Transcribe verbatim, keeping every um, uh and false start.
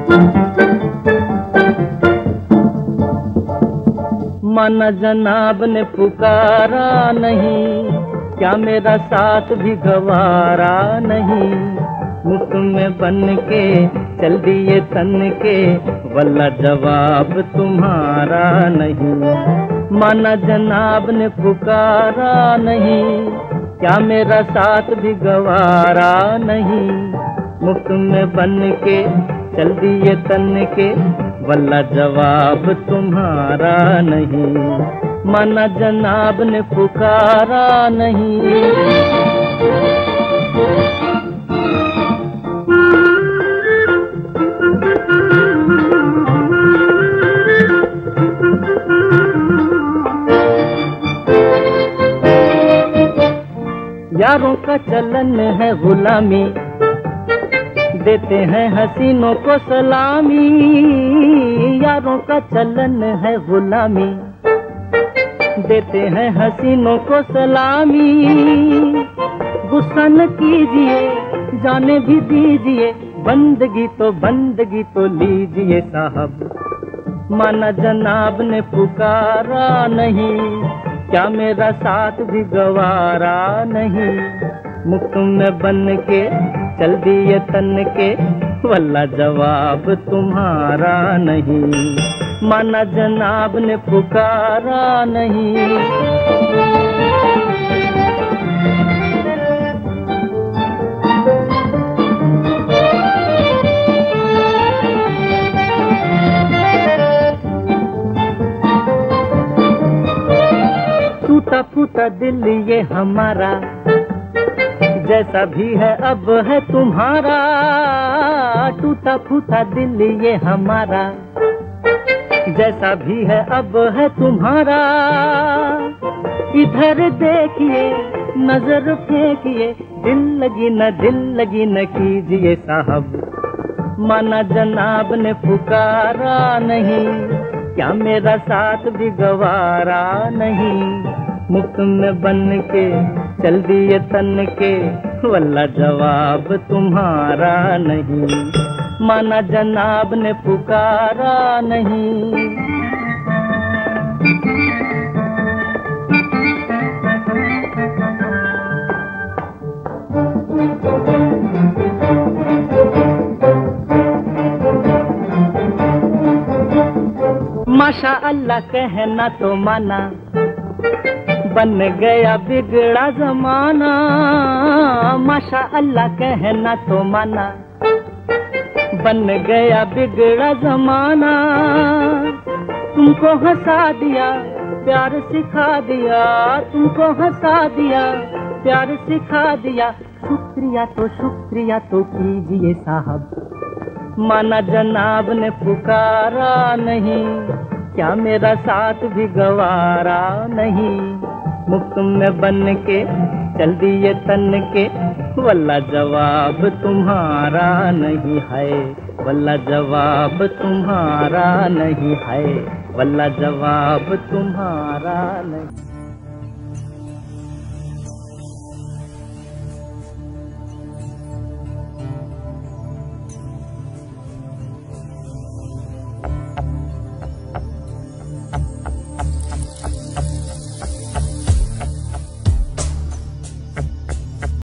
माना जनाब ने पुकारा नहीं, क्या मेरा साथ भी गवारा नहीं। मुफ्त में बन के चल दिए तन के, वल्ला जवाब तुम्हारा नहीं। माना जनाब ने पुकारा नहीं, क्या मेरा साथ भी गवारा नहीं। मुफ्त में बन के चल दिए तन के, वल्ला जवाब तुम्हारा नहीं। माना जनाब ने पुकारा नहीं। यारों का चलन है गुलामी, देते हैं हसीनों को सलामी। यारों का चलन है गुलामी, देते हैं हसीनों को सलामी। गुस्सा न कीजिए, जाने भी दीजिए, बंदगी तो बंदगी तो लीजिए साहब। माना जनाब ने पुकारा नहीं, क्या मेरा साथ भी गवारा नहीं। मुफ्त में बन के चल दिए तन के, वल्ला जवाब तुम्हारा नहीं। माना जनाब ने पुकारा नहीं। टूटा फूटा दिल ये हमारा, जैसा भी है अब है तुम्हारा। टूटा फूटा दिल ये हमारा, जैसा भी है अब है तुम्हारा। इधर देखिए, नजर फेंकिए, दिल लगी न दिल लगी न कीजिए साहब। माना जनाब ने पुकारा नहीं, क्या मेरा साथ भी गवारा नहीं। मुफ्त में बन के चल दिए तन के, वल्ला जवाब तुम्हारा नहीं। माना जनाब ने पुकारा नहीं। माशा अल्लाह कहना तो माना, बन गया बिगड़ा जमाना। माशा अल्लाह कहना तो माना, बन गया बिगड़ा जमाना। तुमको हंसा दिया, प्यार सिखा दिया, तुमको हंसा दिया, प्यार सिखा दिया। शुक्रिया तो शुक्रिया तो कीजिए साहब। माना जनाब ने पुकारा नहीं, क्या मेरा साथ भी गवारा नहीं। मुफ्त में बन के चल दिए तन के, वल्ला जवाब तुम्हारा नहीं है। वल्ला जवाब तुम्हारा नहीं है। वल्ला जवाब तुम्हारा नहीं।